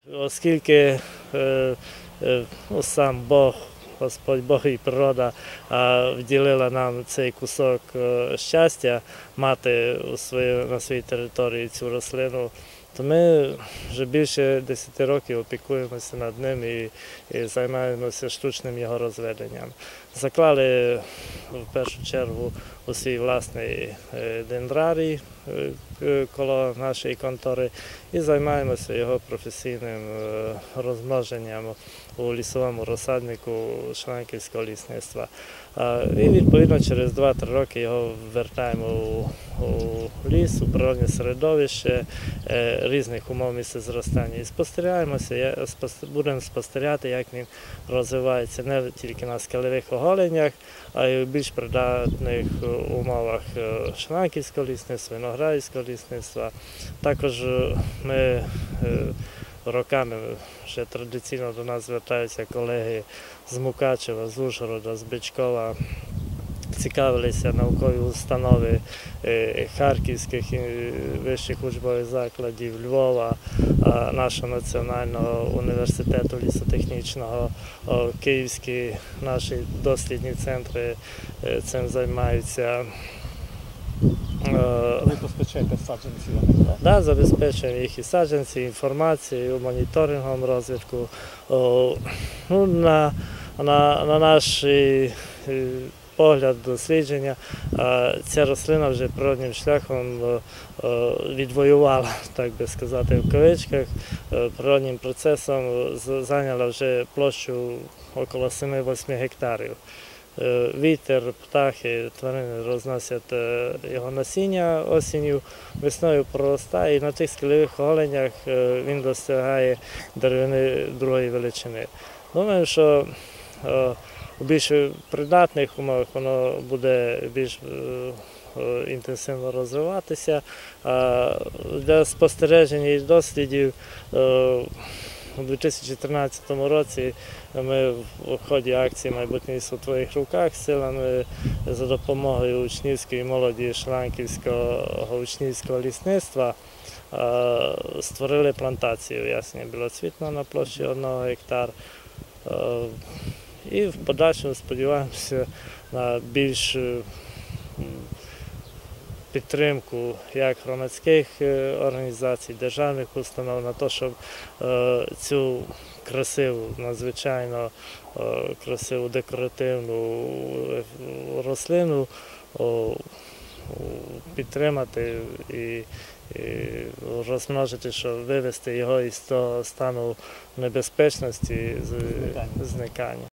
Оскільки сам Бог, Господь Бог і природа вділила нам цей кусок щастя мати на своїй території цю рослину, то ми вже більше 10 років опікуємося над ним і займаємося штучним його розведенням. Заклали в першу чергу у свій власний дендрарій коло нашої контори і займаємося його професійним розмноженням у лісовому розсаднику Шранківського лісництва. І відповідно через 2-3 роки його вертаємо у ліс, у природне середовище різних умов місцезростання. І будемо спостерігати, як він розвивається не тільки на скелевих оголеннях, а й у більш придатних умовах Шранківського лісництва, Виноградівського лісництва. Також ми роками вже традиційно до нас звертаються колеги з Мукачева, з Ужгорода, з Бичкова, цікавилися наукові установи харківських вищих учбових закладів, Львова, нашого національного університету лісотехнічного, київські наші дослідні центри цим займаються. Ви забезпечуєте саджанці? Так, забезпечуємо їх і саджанці, інформацією, моніторингом розвитку. На наш погляд, дослідження, ця рослина вже природним шляхом відвоювала, так би сказати, в кавичках, природним процесом зайняла вже площу около 7-8 гектарів. Вітер, птахи, тварини розносять його насіння осінню, весною проростає і на тих скелевих оголеннях він досягає деревини другої величини. Думаю, що у більш придатних умовах воно буде більш інтенсивно розвиватися. Для спостереження і дослідів у 2013 році ми в ході акції «Майбутнє лісу в твоїх руках» силами за допомогою учнівської молоді Шранківського учнівського лісництва створили плантацію ясеня білоцвітного на площі 1 гектар. І в подальшому сподіваємося на більш підтримку як громадських організацій, державних установ, на те, щоб цю красиву, надзвичайно красиву декоративну рослину підтримати і розмножити, щоб вивести його із того стану небезпечності, зникання.